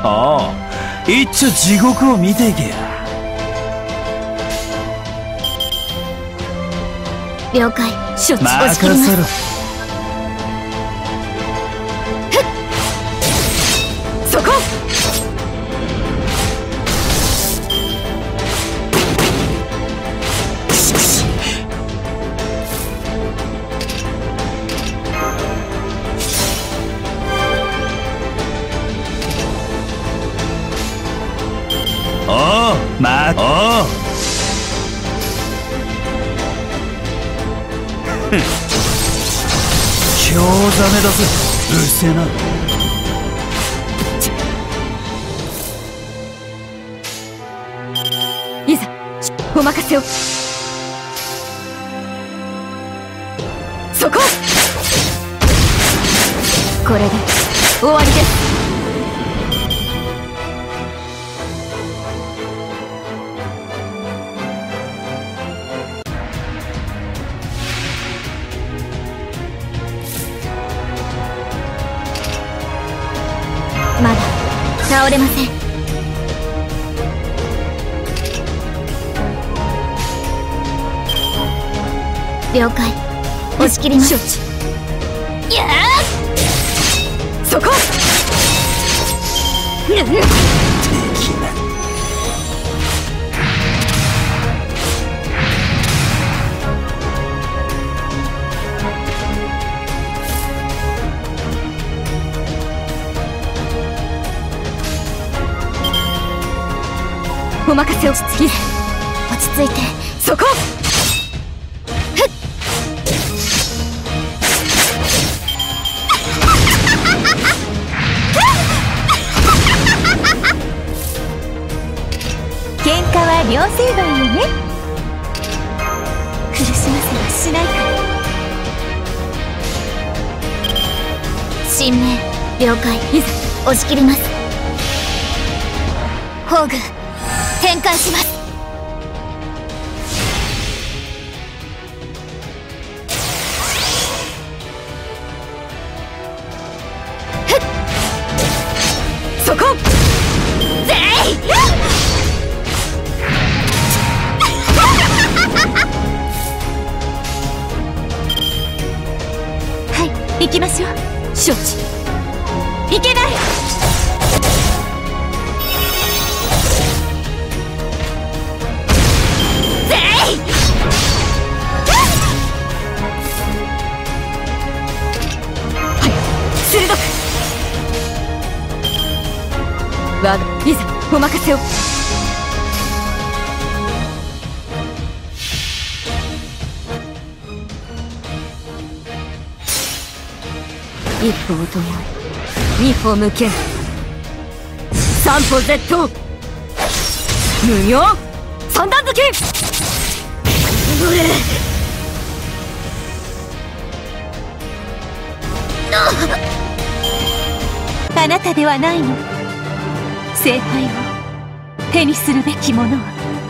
ああ、いっちょ地獄を見ていけや。 了解。承知。 任押し切ります。 せろ。 そこ。 おう、おう。興ざめだぜ。うるせえな。 いざお任せを。そこ。これで終わりです。まだ倒れません。了解。押し切ります。承知。いやー、そこ。お任せを。落ち着いて。そこ。喧嘩は両成敗よね。苦しませはしないから。神明了解。いざ押し切ります。宝具展開します。そこ。ぜい。はい、行きましょう。承知。いけない。鋭く。我がいざお任せを。一歩を止め、二歩向け、三歩絶倒。無用三段突き。あなたではないの。聖杯を手にするべきものは。